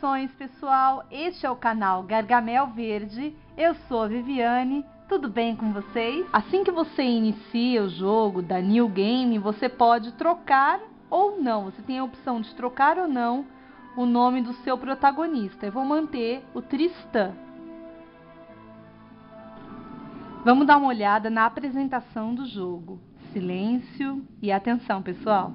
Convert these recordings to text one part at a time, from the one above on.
Saudações, pessoal! Este é o canal Gargamel Verde. Eu sou a Viviane. Tudo bem com vocês? Assim que você inicia o jogo da New Game, você pode trocar ou não. Você tem a opção de trocar ou não o nome do seu protagonista. Eu vou manter o Tristan. Vamos dar uma olhada na apresentação do jogo. Silêncio e atenção, pessoal!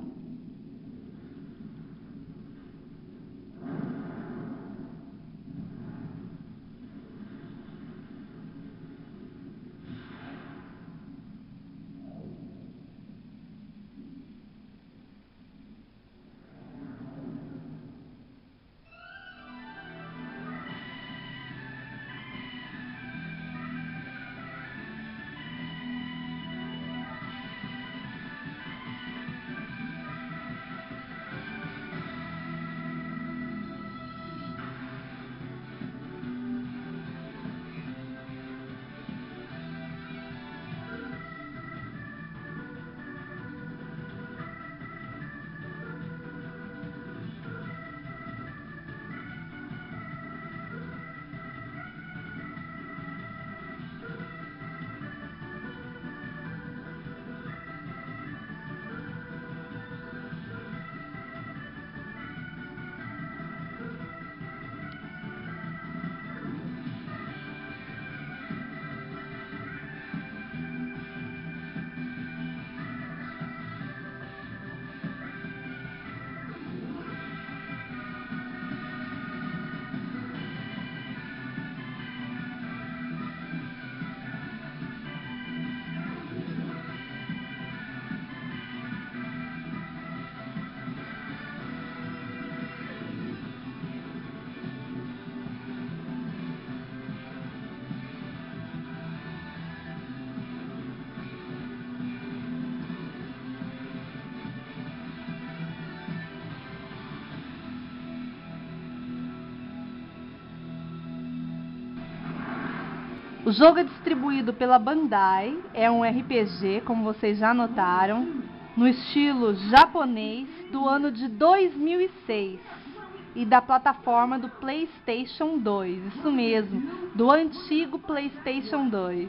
O jogo é distribuído pela Bandai, é um RPG, como vocês já notaram, no estilo japonês do ano de 2006 e da plataforma do PlayStation 2, isso mesmo, do antigo PlayStation 2.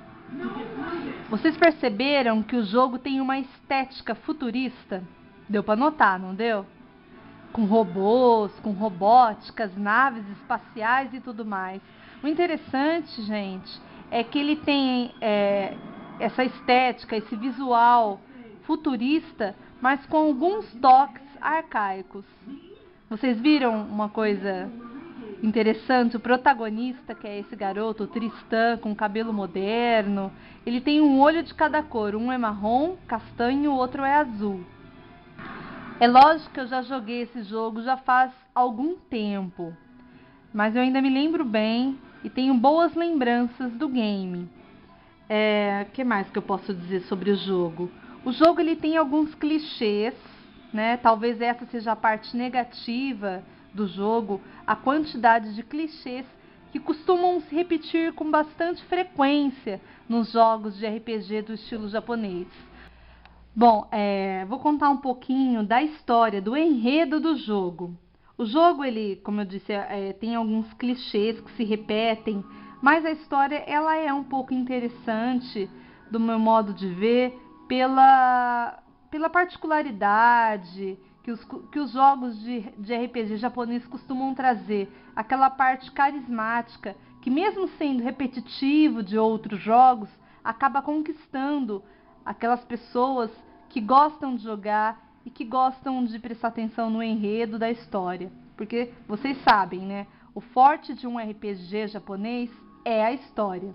Vocês perceberam que o jogo tem uma estética futurista? Deu para notar, não deu? Com robôs, com robóticas, naves espaciais e tudo mais. O interessante, gente, é que ele tem essa estética, esse visual futurista, mas com alguns toques arcaicos. Vocês viram uma coisa interessante? O protagonista, que é esse garoto, o Tristan, com cabelo moderno, ele tem um olho de cada cor. Um é marrom, castanho, o outro é azul. É lógico que eu já joguei esse jogo já faz algum tempo, mas eu ainda me lembro bem e tenho boas lembranças do game. Que mais que eu posso dizer sobre o jogo? O jogo ele tem alguns clichês, né? Talvez essa seja a parte negativa do jogo, a quantidade de clichês que costumam se repetir com bastante frequência nos jogos de RPG do estilo japonês. Bom, vou contar um pouquinho da história, do enredo do jogo. O jogo, ele, como eu disse, tem alguns clichês que se repetem, mas a história ela é um pouco interessante, do meu modo de ver, pela particularidade que os jogos de RPG japonês costumam trazer, aquela parte carismática, que mesmo sendo repetitivo de outros jogos, acaba conquistando aquelas pessoas que gostam de jogar e que gostam de prestar atenção no enredo da história. Porque vocês sabem, né? O forte de um RPG japonês é a história.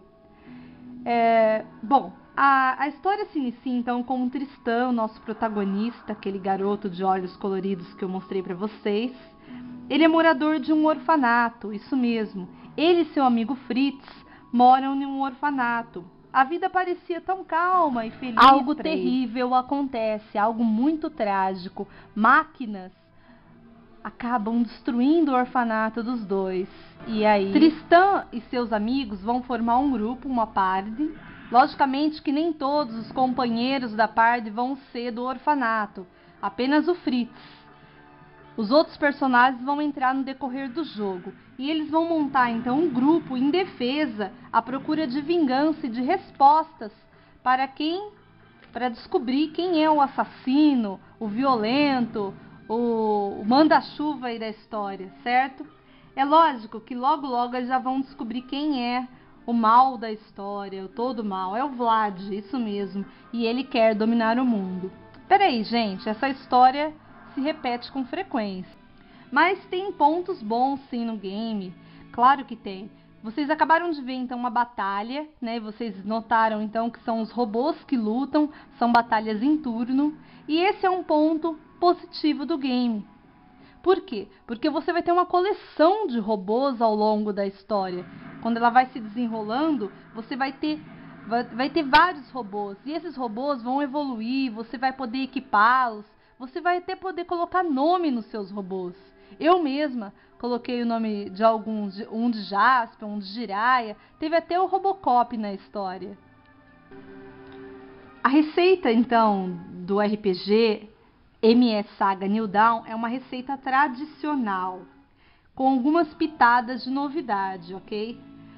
Bom, a história se inicia então com o Tristan, o nosso protagonista, aquele garoto de olhos coloridos que eu mostrei para vocês. Ele é morador de um orfanato, isso mesmo. Ele e seu amigo Fritz moram em um orfanato. A vida parecia tão calma e feliz. Algo terrível acontece, algo muito trágico. Máquinas acabam destruindo o orfanato dos dois. E aí, Tristan e seus amigos vão formar um grupo, uma party. Logicamente que nem todos os companheiros da party vão ser do orfanato, apenas o Fritz. Os outros personagens vão entrar no decorrer do jogo e eles vão montar então um grupo em defesa à procura de vingança e de respostas para descobrir quem é o assassino, o violento, o manda-chuva aí da história, certo? É lógico que logo logo eles já vão descobrir quem é o mal da história, o todo mal. É o Vlad, isso mesmo, e ele quer dominar o mundo. Peraí, gente, essa história se repete com frequência. Mas tem pontos bons sim no game, claro que tem. Vocês acabaram de ver então uma batalha, né? Vocês notaram então que são os robôs que lutam, são batalhas em turno, e esse é um ponto positivo do game. Por quê? Porque você vai ter uma coleção de robôs ao longo da história. Quando ela vai se desenrolando, você vai ter vários robôs, e esses robôs vão evoluir, você vai poder equipá-los, você vai até poder colocar nome nos seus robôs. Eu mesma coloquei o nome de alguns, um de Jasper, um de Jiraiya, teve até o Robocop na história. A receita, então, do RPG MS Saga New Dawn é uma receita tradicional, com algumas pitadas de novidade, ok?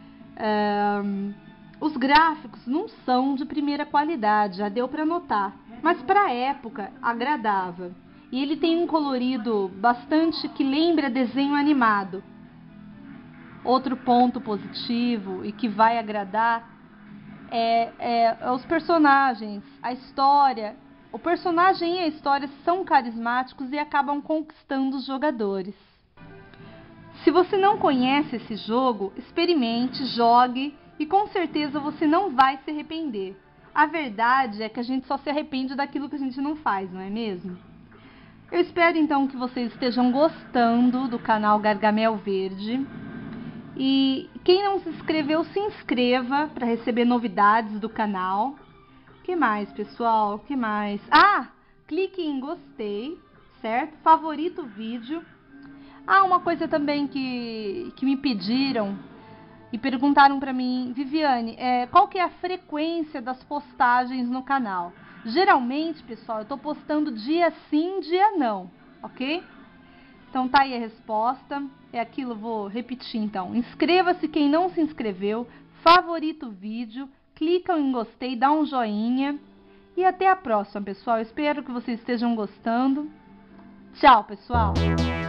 Os gráficos não são de primeira qualidade, já deu para notar, mas para a época agradava. E ele tem um colorido bastante que lembra desenho animado. Outro ponto positivo e que vai agradar é os personagens, a história. O personagem e a história são carismáticos e acabam conquistando os jogadores. Se você não conhece esse jogo, experimente, jogue e com certeza você não vai se arrepender. A verdade é que a gente só se arrepende daquilo que a gente não faz, não é mesmo? Eu espero então que vocês estejam gostando do canal Gargamel Verde. E quem não se inscreveu, se inscreva para receber novidades do canal. Que mais, pessoal? Que mais? Ah, clique em gostei, certo? Favorita o vídeo. Ah, uma coisa também que me pediram e perguntaram para mim, Viviane, qual que é a frequência das postagens no canal? Geralmente, pessoal, eu tô postando dia sim, dia não, ok? Então tá aí a resposta, é aquilo, vou repetir então. Inscreva-se quem não se inscreveu, favorita o vídeo, clica em gostei, dá um joinha e até a próxima, pessoal. Eu espero que vocês estejam gostando. Tchau, pessoal!